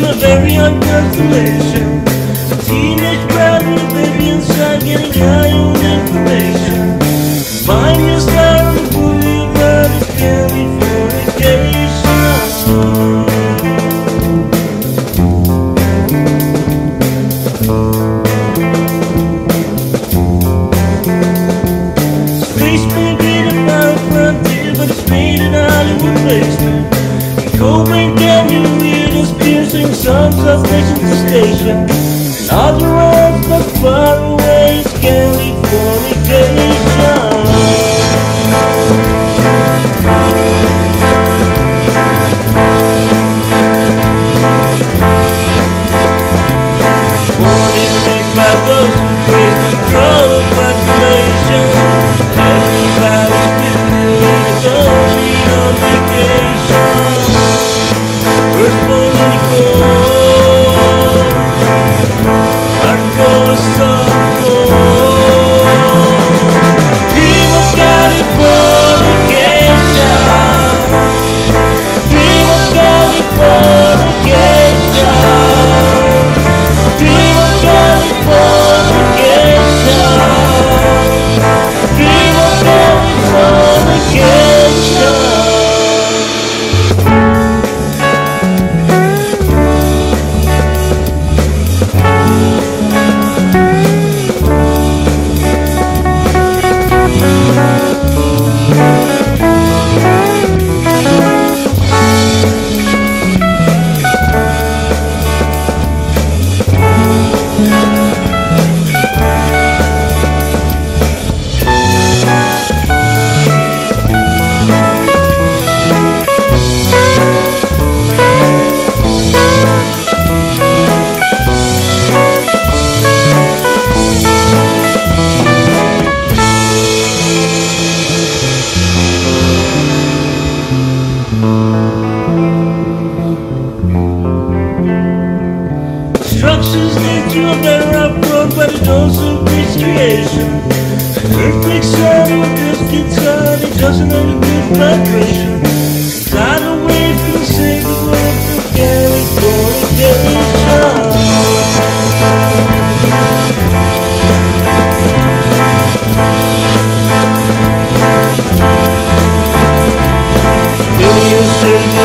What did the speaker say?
a very young constellation. A teenage bride with a baby inside, getting high on information. Find your star on the boulevard, it's Californication. Space may be the final frontier, but it's made in a Hollywood basement. In Cobain Canyon, hear those piercing songs of station to station. And all the roads but far away, it's Californication. Structures lead to a better road, but it also breeds creation. An earthquake sound with this guitar, it doesn't have a good vibration. Time away from the sacred world of Californication. Millions